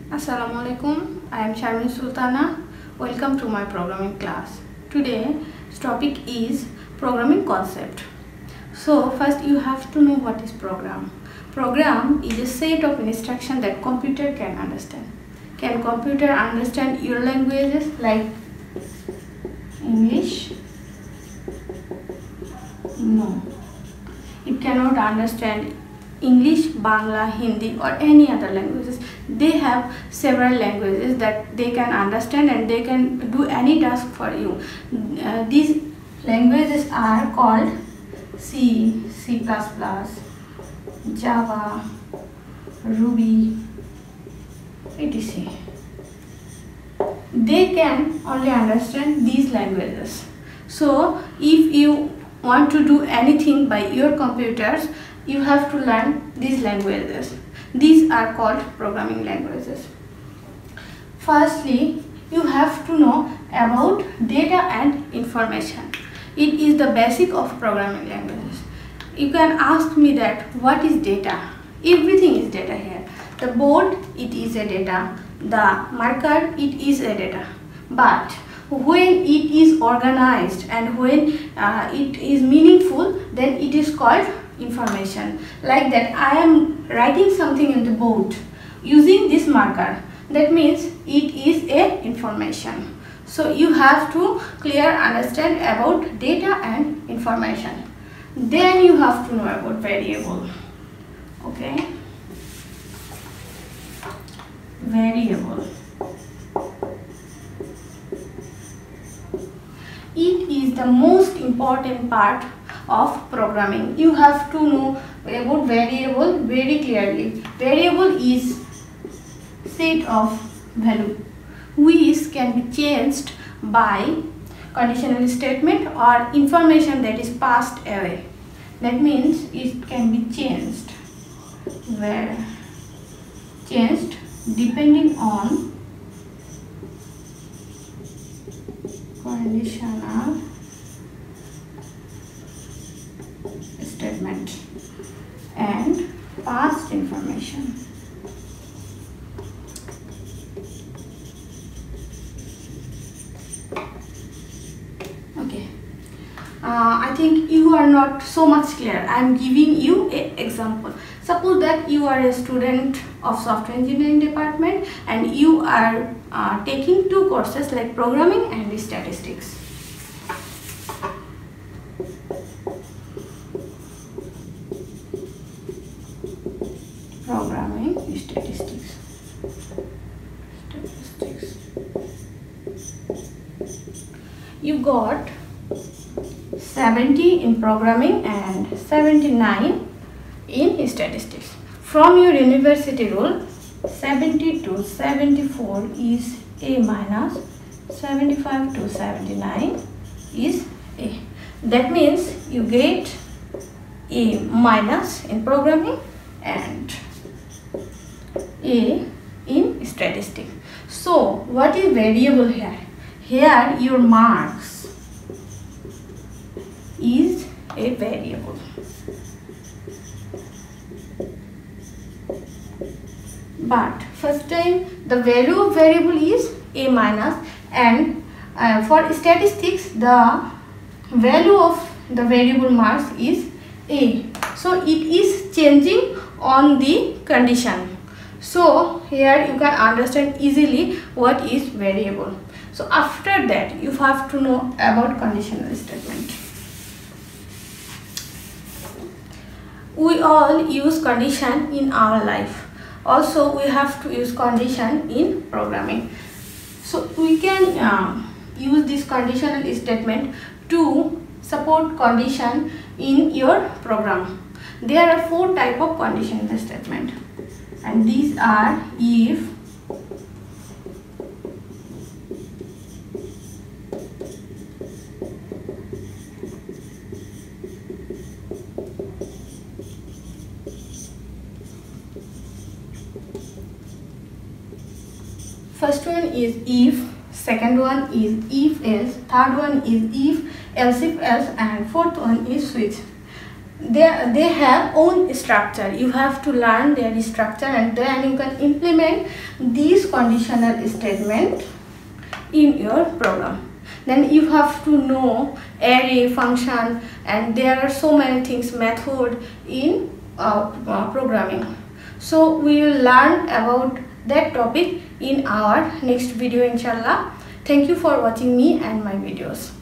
Assalamualaikum. I am Sharmin Sultana. Welcome to my programming class. Today's topic is programming concept. So first you have to know what is program. Program is a set of instructions that computer can understand. Can computer understand your languages like English? No. It cannot understand English, Bangla, Hindi or any other languages. They have several languages that they can understand and they can do any task for you. These languages are called C, C++, Java, Ruby, etc. They can only understand these languages. So if you want to do anything by your computers, you have to learn these languages. These are called programming languages. Firstly, you have to know about data and information. It is the basic of programming languages. You can ask me that what is data? Everything is data here. The board, it is a data. The marker, it is a data. But when it is organized and when it is meaningful, then it is called information. Like that, I am writing something in the board using this marker. That means it is a information. So you have to clear understand about data and information. Then you have to know about variable. Okay, variable. It is the most important part of programming. You have to know about variable very clearly. Variable is set of value which can be changed by conditional statement or information that is passed away. That means it can be changed depending on conditional statement and past information. Okay, I think you are not so much clear. I am giving you an example. Suppose that you are a student of software engineering department and you are taking two courses like programming and statistics. Programming, statistics. You got 70 in programming and 79 in statistics. From your university rule, 70 to 74 is A minus, 75 to 79 is A. That means you get A minus in programming and A in statistics. So what is variable here? Here your marks is a variable. But first time the value of variable is A minus, and for statistics the value of the variable marks is A. So it is changing on the condition. So here you can understand easily what is variable. So after that you have to know about conditional statement. We all use condition in our life. Also we have to use condition in programming. So we can use this conditional statement to support condition in your program. There are four types of conditional statement, and these are if, first one is if, second one is if else, third one is if else if else, and fourth one is switch. they have own structure. You have to learn their structure, and then you can implement these conditional statement in your program. Then you have to know array, function, and there are so many things, method in programming. So we will learn about that topic in our next video, inshallah. Thank you for watching me and my videos.